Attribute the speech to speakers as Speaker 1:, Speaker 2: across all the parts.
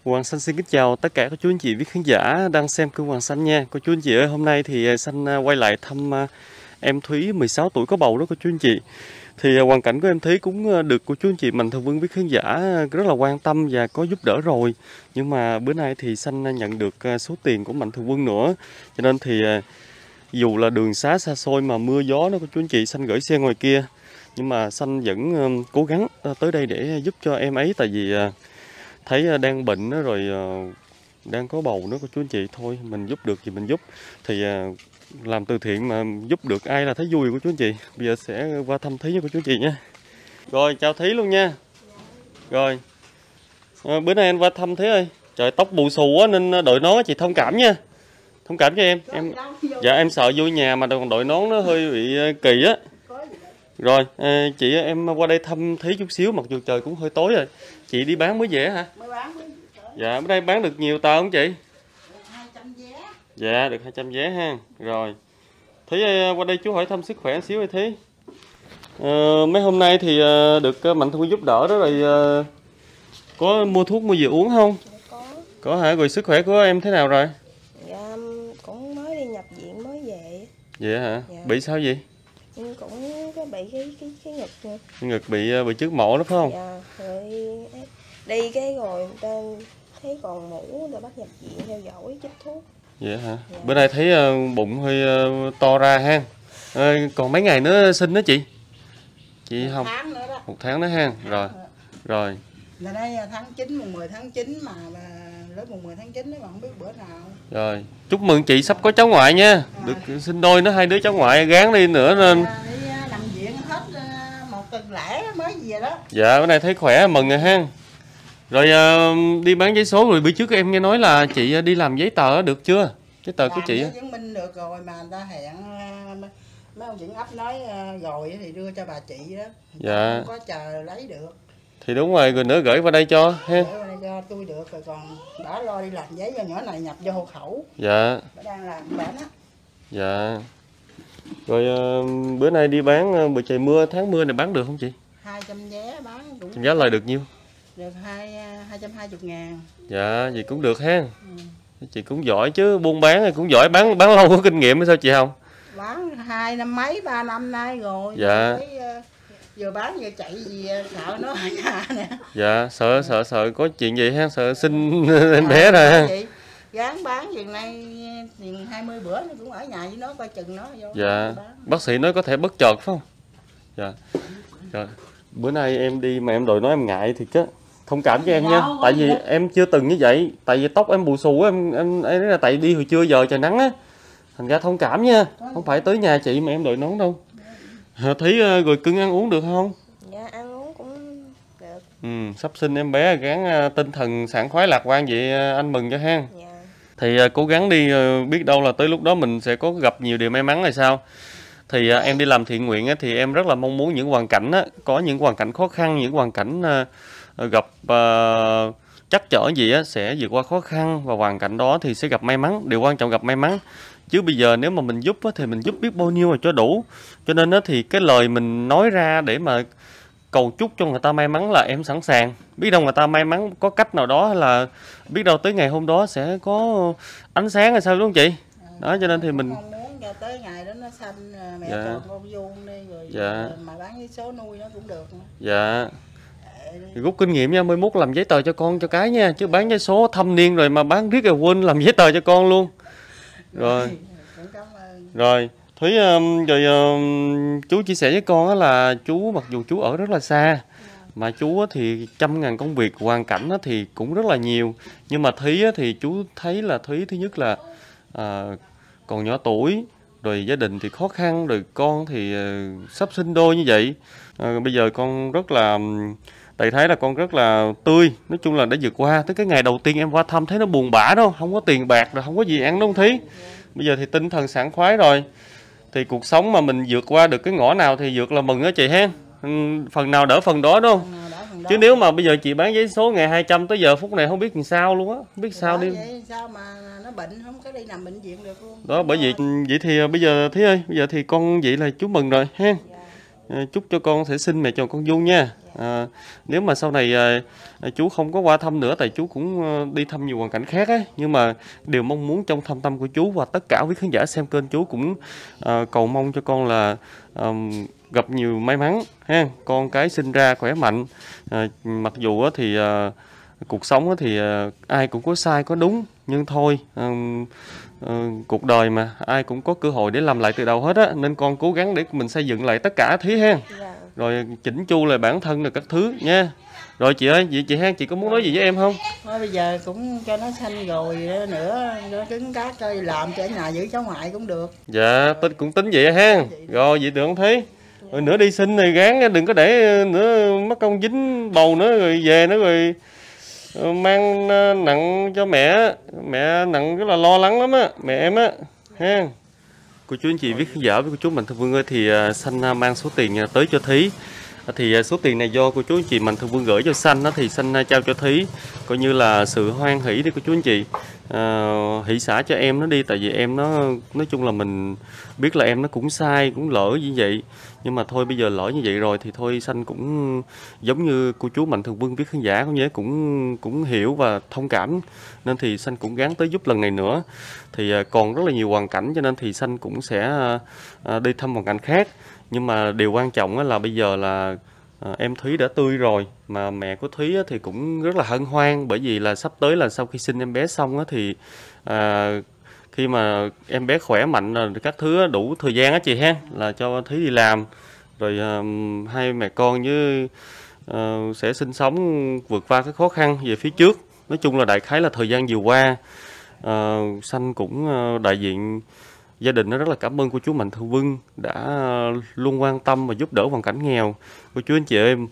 Speaker 1: Hoàng Xanh xin kính chào tất cả các chú anh chị quý khán giả đang xem kênh Hoàng Xanh nha. Cô chú anh chị ơi, hôm nay thì Xanh quay lại thăm em Thúy 16 tuổi có bầu đó cô chú anh chị. Thì hoàn cảnh của em Thúy cũng được cô chú anh chị Mạnh Thường Quân quý khán giả rất là quan tâm và có giúp đỡ rồi. Nhưng mà bữa nay thì Xanh nhận được số tiền của Mạnh Thường Quân nữa. Cho nên thì dù là đường xá xa xôi mà mưa gió đó cô chú anh chị, Xanh gửi xe ngoài kia. Nhưng mà Xanh vẫn cố gắng tới đây để giúp cho em ấy, tại vì thấy đang bệnh đó, rồi đang có bầu nữa cô chú anh chị. Thôi mình giúp được thì mình giúp, thì làm từ thiện mà giúp được ai là thấy vui của chú anh chị. Bây giờ sẽ qua thăm Thúy nha cô chú anh chị nha. Rồi chào Thúy luôn nha. Rồi bữa nay anh qua thăm Thúy ơi. Trời, tóc bù xù á nên đội nón chị thông cảm nha. Thông cảm cho em. Dạ em sợ vô nhà mà còn đội nón nó hơi bị kỳ á. Rồi chị em qua đây thăm Thúy chút xíu, mặc dù trời cũng hơi tối rồi. Chị đi bán mới về hả?
Speaker 2: Mới bán mới.
Speaker 1: Dạ, bữa đây bán được nhiều tờ không chị?
Speaker 2: Được 200 vé.
Speaker 1: Dạ, được 200 vé ha. Rồi. Thúy qua đây chú hỏi thăm sức khỏe xíu đi Thúy. Mấy hôm nay thì được Mạnh Thường Quân giúp đỡ đó rồi, có mua thuốc mua gì uống không?
Speaker 2: Có.
Speaker 1: Có hả? Rồi sức khỏe của em thế nào rồi?
Speaker 2: Dạ, cũng mới đi nhập viện mới về.
Speaker 1: Vậy hả?
Speaker 2: Dạ.
Speaker 1: Bị sao vậy?
Speaker 2: Nhưng cũng có bị cái ngực nữa.
Speaker 1: Ngực bị trước mổ đó phải không?
Speaker 2: Dạ, rồi đi cái rồi người ta thấy còn mũ rồi bắt nhập viện theo dõi chích thuốc.
Speaker 1: Vậy hả?
Speaker 2: Dạ.
Speaker 1: Bữa nay thấy bụng hơi to ra ha. Còn mấy ngày nữa sinh đó chị? Chị không?
Speaker 2: 1 tháng nữa đó.
Speaker 1: 1 tháng nữa ha. Rồi. Rồi.
Speaker 2: Là đây tháng 9, mùng 10 tháng 9 mà lớp mùng 10 tháng 9 nó còn không biết bữa nào.
Speaker 1: Rồi, chúc mừng chị sắp có cháu ngoại nha. Được sinh đôi nó 2 đứa cháu ngoại, gán đi nữa nên.
Speaker 2: Đi nằm viện hết 1 tuần lễ mới về đó.
Speaker 1: Dạ, bữa nay thấy khỏe mừng rồi ha. Rồi đi bán giấy số rồi, bữa trước em nghe nói là chị đi làm giấy tờ được chưa? Giấy tờ của chị á.
Speaker 2: Chứng minh được rồi mà người ta hẹn mấy ông chuyển ấp nói rồi thì đưa cho bà chị đó.
Speaker 1: Dạ.
Speaker 2: Không có chờ lấy được.
Speaker 1: Thì đúng rồi, rồi nữa gửi qua đây cho ha.
Speaker 2: Gửi qua đây cho tôi được rồi, còn đã lo đi làm giấy cho nhỏ này nhập vô hộ khẩu.
Speaker 1: Dạ.
Speaker 2: Bà đang làm bển á.
Speaker 1: Dạ. Rồi bữa nay đi bán bữa trời mưa, tháng mưa này bán được không chị?
Speaker 2: 200 vé bán cũng
Speaker 1: Giá lời được nhiêu?
Speaker 2: được 220.000.
Speaker 1: Dạ, vậy cũng được ha. Chị cũng giỏi chứ, buôn bán cũng giỏi, bán lâu có kinh nghiệm hay sao chị không?
Speaker 2: Bán 2 năm mấy 3 năm nay rồi.
Speaker 1: Dạ.
Speaker 2: Vừa bán vừa chạy gì sợ nó ở nhà nè.
Speaker 1: Dạ, sợ có chuyện gì ha, sợ sinh em bé rồi ha.
Speaker 2: Gán bán chừng nay chừng 20 bữa nó cũng ở nhà với nó coi chừng nó vô.
Speaker 1: Dạ. Bác sĩ nói có thể bất chợt phải không? Dạ. Rồi. Bữa nay em đi mà em đội nói em ngại thiệt chứ. Thông cảm cho em nha. Tại vì em chưa từng như vậy, tại vì tóc em bù xù em ấy là tại đi hồi trưa giờ trời nắng á. Thành ra thông cảm nha. Không phải tới nhà chị mà em đội nón đâu. Thấy rồi cưng ăn uống được không?
Speaker 2: Dạ ăn uống cũng được.
Speaker 1: Sắp sinh em bé gắng tinh thần sảng khoái lạc quan vậy anh mừng cho ha.
Speaker 2: Dạ.
Speaker 1: Thì cố gắng đi, biết đâu là tới lúc đó mình sẽ có gặp nhiều điều may mắn hay sao. Thì em đi làm thiện nguyện thì em rất là mong muốn những hoàn cảnh có những hoàn cảnh khó khăn, những hoàn cảnh gặp trắc trở gì sẽ vượt qua khó khăn, và hoàn cảnh đó thì sẽ gặp may mắn. Điều quan trọng gặp may mắn. Chứ bây giờ nếu mà mình giúp thì mình giúp biết bao nhiêu mà cho đủ. Cho nên thì cái lời mình nói ra để mà cầu chúc cho người ta may mắn là em sẵn sàng. Biết đâu người ta may mắn có cách nào đó, là biết đâu tới ngày hôm đó sẽ có ánh sáng hay sao đúng không chị? Đó, cho nên thì mình
Speaker 2: mong muốn cho tới ngày đó nó sanh mẹ
Speaker 1: dạ.
Speaker 2: chồng con vuông đi rồi
Speaker 1: dạ.
Speaker 2: mà bán với số nuôi nó cũng được nữa.
Speaker 1: Dạ. Thì rút kinh nghiệm nha, mới mốt làm giấy tờ cho con cho cái nha, chứ bán giấy số thâm niên rồi mà bán riết rồi quên làm giấy tờ cho con luôn. Rồi. Rồi. Thúy rồi chú chia sẻ với con là chú mặc dù chú ở rất là xa, mà chú thì 100.000 công việc, hoàn cảnh thì cũng rất là nhiều. Nhưng mà Thúy thì chú thấy là Thúy thứ nhất là còn nhỏ tuổi, rồi gia đình thì khó khăn, rồi con thì sắp sinh đôi như vậy. Bây giờ con rất là, Thầy thấy là con rất là tươi, nói chung là đã vượt qua. Tới cái ngày đầu tiên em qua thăm thấy nó buồn bã đâu, không có tiền bạc rồi, không có gì ăn đúng không Thúy? Bây giờ thì tinh thần sảng khoái rồi. Thì cuộc sống mà mình vượt qua được cái ngõ nào thì vượt là mừng đó chị ha. Phần nào đỡ phần đó đúng không? Chứ nếu mà bây giờ chị bán giấy số ngày 200 tới giờ phút này không biết làm sao luôn á, không biết sao đi.
Speaker 2: Vậy sao mà nó bệnh không có đi nằm bệnh viện được luôn.
Speaker 1: Đó bởi vì vậy thì bây giờ Thúy ơi, bây giờ thì con vậy là chú mừng rồi ha. chúc cho con sẽ sinh mẹ chồng con vuông nha. Nếu mà sau này chú không có qua thăm nữa, tại chú cũng đi thăm nhiều hoàn cảnh khác á, nhưng mà điều mong muốn trong thâm tâm của chú và tất cả quý khán giả xem kênh chú cũng cầu mong cho con là gặp nhiều may mắn ha, con cái sinh ra khỏe mạnh. Mặc dù thì cuộc sống thì ai cũng có sai có đúng, nhưng thôi cuộc đời mà ai cũng có cơ hội để làm lại từ đầu hết á, nên con cố gắng để mình xây dựng lại tất cả Thúy ha. Rồi chỉnh chu lại bản thân rồi các thứ nha. Rồi chị ơi, chị ha, chị có muốn nói gì với em không?
Speaker 3: Thôi bây giờ cũng cho nó sanh rồi nữa, nó cứng cáp cho làm cho ở nhà giữ cháu ngoại cũng được.
Speaker 1: Dạ, cũng tính vậy ha. Rồi vậy được không Thúy? Rồi nữa đi sinh này gán đừng có để nữa mất công dính bầu nữa rồi về nữa rồi mang nặng cho mẹ nặng rất là lo lắng lắm á, mẹ em á ha. Cô chú anh chị viết khán giả với cô chú Mạnh Thường Quân ơi, thì Xanh mang số tiền tới cho Thúy. Thì số tiền này do cô chú anh chị Mạnh Thường Quân gửi cho Xanh đó, thì Xanh trao cho Thúy coi như là sự hoan hỷ đi cô chú anh chị. Hỷ xả cho em nó đi, tại vì em nó nói chung là mình biết là em nó cũng sai cũng lỡ như vậy, nhưng mà thôi bây giờ lỡ như vậy rồi thì thôi Xanh cũng giống như cô chú Mạnh Thường Quân viết khán giả cũng vậy, cũng hiểu và thông cảm, nên thì Xanh cũng gắng tới giúp lần này nữa. Thì còn rất là nhiều hoàn cảnh cho nên thì Xanh cũng sẽ đi thăm hoàn cảnh khác, nhưng mà điều quan trọng là bây giờ là em Thúy đã tươi rồi, mà mẹ của Thúy thì cũng rất là hân hoan, bởi vì là sắp tới là sau khi sinh em bé xong thì khi mà em bé khỏe mạnh rồi các thứ đủ thời gian á chị ha, là cho Thúy đi làm rồi hai mẹ con với sẽ sinh sống vượt qua cái khó khăn về phía trước. Nói chung là đại khái là thời gian vừa qua Xanh cũng đại diện gia đình nó rất là cảm ơn cô chú Mạnh Thường Quân đã luôn quan tâm và giúp đỡ hoàn cảnh nghèo. Cô chú anh chị em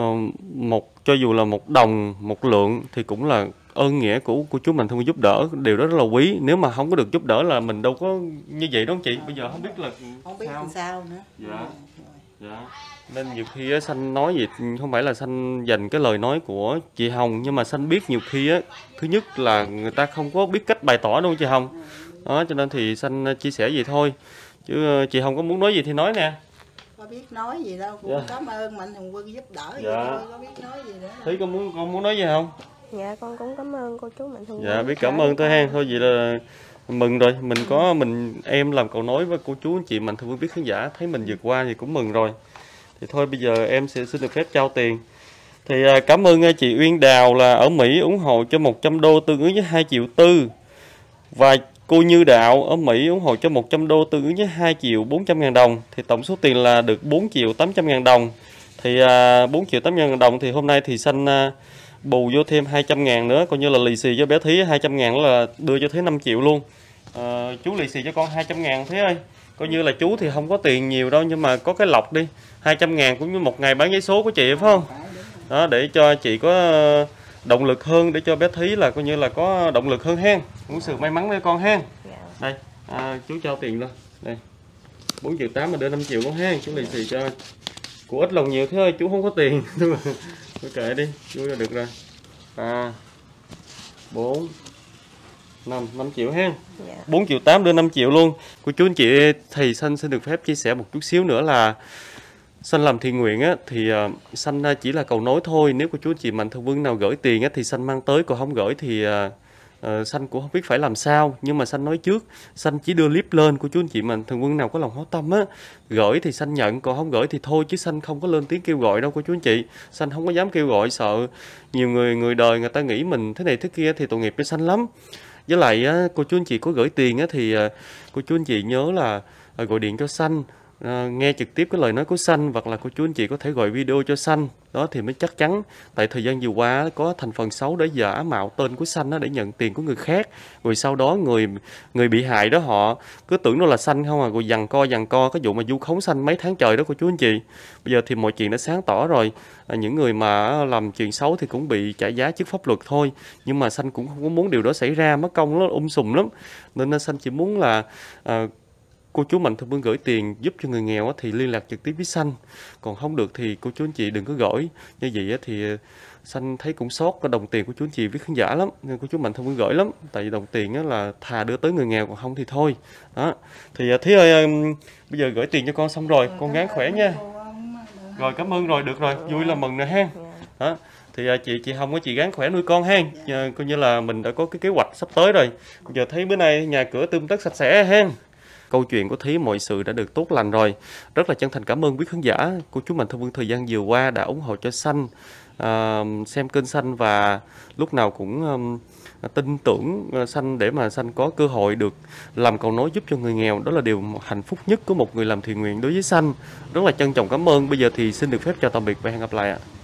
Speaker 1: cho dù là một đồng một lượng thì cũng là ơn nghĩa của cô chú Mạnh Thường Quân giúp đỡ, điều đó rất là quý. Nếu mà không có được giúp đỡ là mình đâu có như vậy đâu chị. Bây giờ không biết là
Speaker 3: không biết làm sao nữa.
Speaker 1: Dạ. Nên nhiều khi Xanh nói gì không phải là Xanh dành cái lời nói của chị Hồng, nhưng mà Xanh biết nhiều khi thứ nhất là người ta không có biết cách bày tỏ đâu chị Hồng. Đó, cho nên thì Xanh chia sẻ gì thôi, chứ chị Hồng có muốn nói gì thì nói nè.
Speaker 3: Có biết nói gì đâu, cũng cảm ơn Mạnh Thường Quân giúp đỡ vậy thôi, có biết nói gì nữa.
Speaker 1: Thấy con muốn nói gì không?
Speaker 2: Dạ con cũng cảm ơn cô chú Mạnh Thường Quân.
Speaker 1: Dạ biết cảm ơn tôi ha. Thôi vậy là mừng rồi, em làm cầu nối với cô chú anh chị Mạnh Thường Quân biết khán giả thấy mình vượt qua thì cũng mừng rồi. Thì thôi bây giờ em sẽ xin được phép trao tiền. Thì cảm ơn chị Uyên Đào là ở Mỹ ủng hộ cho 100 đô tương ứng với 2,4 triệu, và cô Như Đạo ở Mỹ ủng hộ cho 100 đô tương ứng với 2.400.000 đồng. Thì tổng số tiền là được 4.800.000 đồng. Thì 4.800.000 đồng thì hôm nay thì Xanh bù vô thêm 200.000 nữa, coi như là lì xì cho bé Thúy 200.000 là đưa cho Thúy 5 triệu luôn. Chú lì xì cho con 200.000 Thúy ơi. Coi như là chú thì không có tiền nhiều đâu, nhưng mà có cái lọc đi 200.000 cũng như một ngày bán giấy số của chị phải không? Đó, để cho chị có động lực hơn, để cho bé Thúy là coi như là có động lực hơn hen, cũng sự may mắn với con hen. Đây chú trao tiền luôn đây 4,8 triệu mà đưa 5 triệu con hen, chú lì xì cho của ít lòng nhiều thế ơi, chú không có tiền thôi kệ đi chú là được rồi. 4 5 triệu ha. 4,8 triệu đưa 5 triệu luôn. Cô chú anh chị thì Xanh xin được phép chia sẻ một chút xíu nữa là Xanh làm thiện nguyện thì Xanh chỉ là cầu nối thôi. Nếu cô chú anh chị Mạnh Thường Quân nào gửi tiền thì Xanh mang tới, còn không gửi thì Xanh cũng không biết phải làm sao. Nhưng mà Xanh nói trước, Xanh chỉ đưa clip lên, cô chú anh chị Mạnh Thường Quân nào có lòng hảo tâm gửi thì Xanh nhận, còn không gửi thì thôi, chứ Xanh không có lên tiếng kêu gọi đâu cô chú anh chị. Xanh không có dám kêu gọi, sợ nhiều người đời người ta nghĩ mình thế này thế kia thì tội nghiệp cho Xanh lắm. Với lại cô chú anh chị có gửi tiền thì cô chú anh chị nhớ là gọi điện cho Xanh, nghe trực tiếp cái lời nói của Xanh, hoặc là cô chú anh chị có thể gọi video cho Xanh, đó thì mới chắc chắn. Tại thời gian vừa qua có thành phần xấu để giả mạo tên của Xanh để nhận tiền của người khác, rồi sau đó người bị hại đó họ cứ tưởng nó là Xanh không rồi giằng co cái vụ mà vu khống Xanh mấy tháng trời đó cô chú anh chị. Bây giờ thì mọi chuyện đã sáng tỏ rồi, những người mà làm chuyện xấu thì cũng bị trả giá trước pháp luật thôi, nhưng mà Xanh cũng không có muốn điều đó xảy ra, mất công nó sùm lắm, nên Xanh chỉ muốn là cô chú Mạnh Thường Quân gửi tiền giúp cho người nghèo thì liên lạc trực tiếp với Xanh, còn không được thì cô chú anh chị đừng có gửi. Như vậy thì Xanh thấy cũng sót cái đồng tiền của chú anh chị với khán giả lắm, nên cô chú Mạnh Thường Quân gửi lắm, tại vì đồng tiền là thà đưa tới người nghèo, còn không thì thôi. Đó thì Thúy ơi, bây giờ gửi tiền cho con xong rồi, con gắng khỏe nha. Rồi cảm ơn rồi, được rồi, vui là mừng nè ha. Đó. Thì chị Hồng chị gắng khỏe nuôi con ha. Coi như là mình đã có cái kế hoạch sắp tới rồi. Giờ thấy bữa nay nhà cửa tươm tất sạch sẽ ha. Câu chuyện của Thí mọi sự đã được tốt lành rồi. Rất là chân thành cảm ơn quý khán giả của chú Mạnh Thường Quân thời gian vừa qua đã ủng hộ cho Xanh, xem kênh Xanh và lúc nào cũng tin tưởng Xanh để mà Xanh có cơ hội được làm cầu nối giúp cho người nghèo. Đó là điều hạnh phúc nhất của một người làm thiện nguyện đối với Xanh. Rất là trân trọng cảm ơn. Bây giờ thì xin được phép chào tạm biệt và hẹn gặp lại ạ.